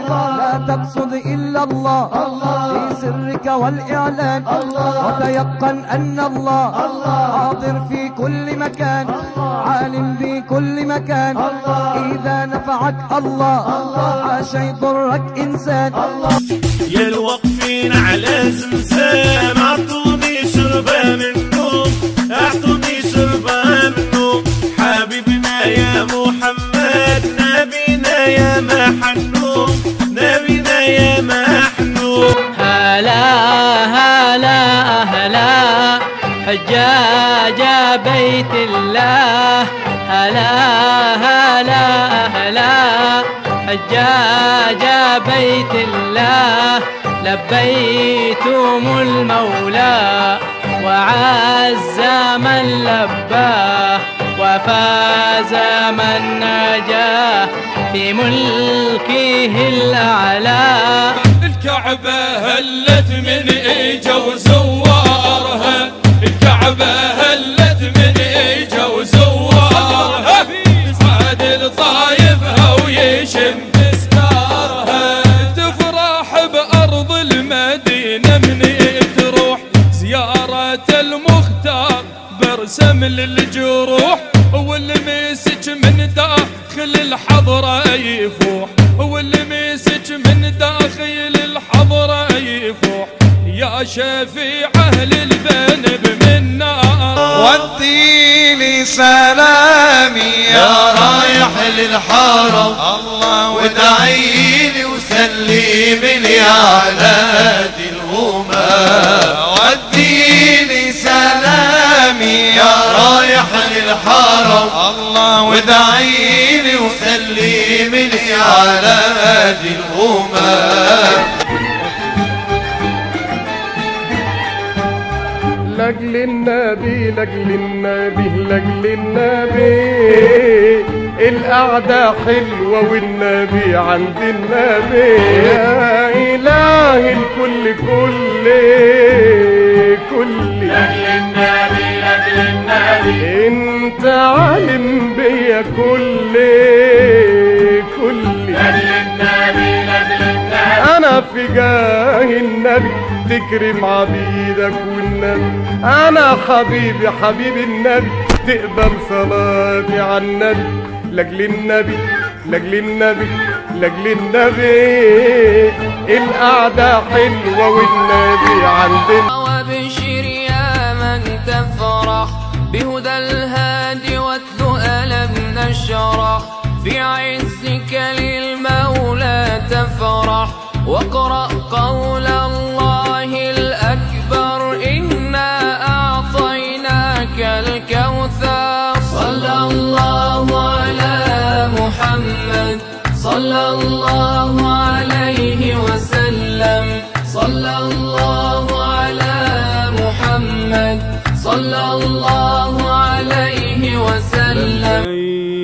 لا تقصد إلا الله في سرك والإعلان وتيقن أن الله حاضر في كل مكان عالم بكل مكان إذا نفعك الله حاشا يضرك إنسان. يا الواقفين على زمزم أعطوني شربة منه أعطوني شربة منه حبيبنا يا محمد نبينا يا محنون نبينا يا محنون. هلا هلا أهلا حجاج بيت الله هلا هلا أهلا حجاج بيت الله لبيتم المولى وعز من لباه وفاز من نجاه في ملكه الأعلى. الكعبة هلت من إجا وزوارها الكعبة هلت من إجا وزوارها يصعد لطايفها ويشم ستارها تفرح بأرض المدينة من تروح زيارة المختار برسم للجروح والمسج من داخل الحضرة يفوح والمسج من داخل الحضرة يفوح يا شفيع أهل الذنب من نار. وديني سلامي يا رايح للحرم الله وادعيلي وسلملي على دي الأمم. وديني سلامي يا رايح للحرم الله وادعيلي وسلملي على دي الأمم. لأجل النبي لأجل النبي لأجل النبي القعدة حلوة والنبي عند النبي يا إله الكل كل لأجل النبي لأجل النبي انت عالم بيا كل لأجل النبي لأجل النبي انا في جاه النبي تكرم عبيدك والنبي انا حبيبي حبيب النبي تقبل صلاتي على النبي لاجل النبي لاجل النبي لاجل النبي القعده حلوه والنبي عندنا. وابشر يا من تفرح بهدى الهادي واتلو ألم نشرح في عزك للمولى تفرح واقرأ قول الله الأكبر إنا أعطيناك الكوثر. صلى الله على محمد صلى الله عليه وسلم صلى الله على محمد صلى الله عليه وسلم.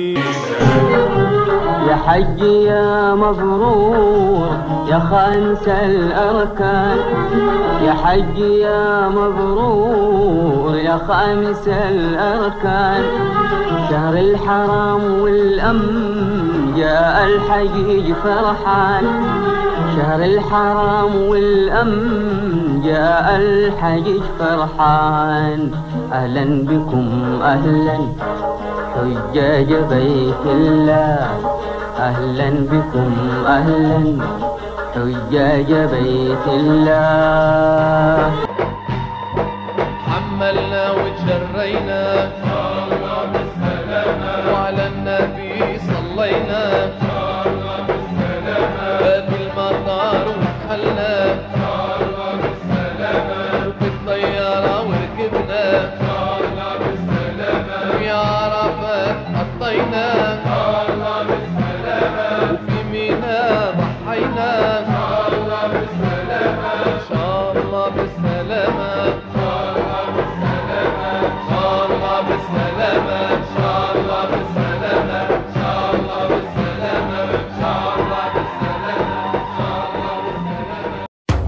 يا حج يا مبرور يا خامس الأركان يا حج يا مبرور يا خامس الأركان شهر الحرام والأمن جاء الحجيج فرحان شهر الحرام والأمن جاء الحجيج فرحان. أهلا بكم أهلا حجاج بيت الله أهلا بكم أهلا حجاج بيت الله. حملنا وجرينا وعلى النبي صلينا باب المطار وحلنا في الطيارة وركبنا يا عرفات حطينا وفي مينا ضحينا إن شاء الله بالسلامة إن شاء الله بالسلامة إن شاء الله بالسلامة إن شاء الله بالسلامة إن شاء الله بالسلامة إن شاء الله بالسلامة.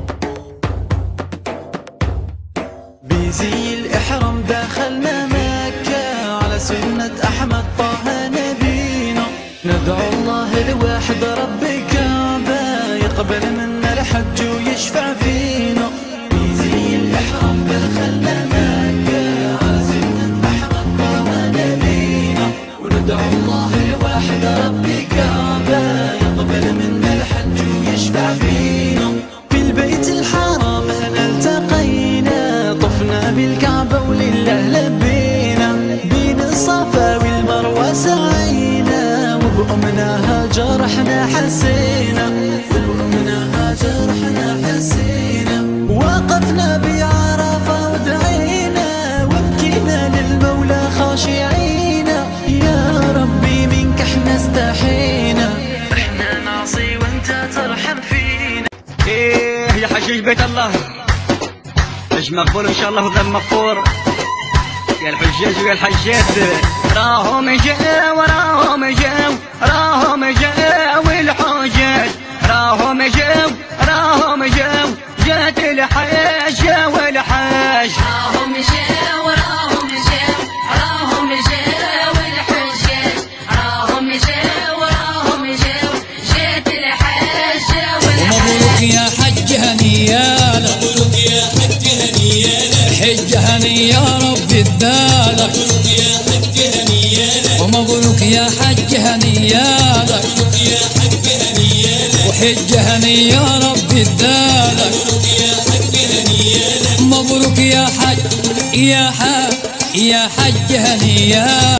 بزي الإحرام دخلنا مكة على سنة أحمد طه نبينا ندعو الله الواحد رب كعبة يقبل منا الحج ويشفع فينا. زي الإحرام بالخلة مكة على سنة أحمد طه نبينا، وندعو الله الواحد ربي كعبة يقبل منا الحج ويشفع فينا. في البيت الحرام هنا التقينا، طفنا بالكعبة ولله لبينا، بين الصفا والمروة سعينا، وبأمنا هاجر احنا حسينا، وبأمنا هاجر احنا حسينا. وقفنا بعرفة ودعينا، وبكينا للمولى خاشعينا، يا ربي منك احنا استحينا، احنا نعصي وانت ترحم فينا. ايه يا حجيج بيت الله، حج مقبول ان شاء الله وذنب مغفور. يا الحجاج ويا الحجات راهم جاو راهم جاو راهم جاو الحجاج، راهم جاو راهم جاو جات الحاج والحاج، راهم جاو راهم جاو راهم جاو الحجاج، راهم جاو راهم جاو جات الحاج والحاج. ومبروك يا حج هنيانا، مبروك يا حج هنيانا، حج هني يا رب الدالك، مبروك يا حج هنيانا، ومبروك يا حج هنيانا، مبروك يا حج هنيانا، وحج هني يا رب الدالك، مبروك يا حج هنيانا، مبروك يا حج يا حج هنيانا.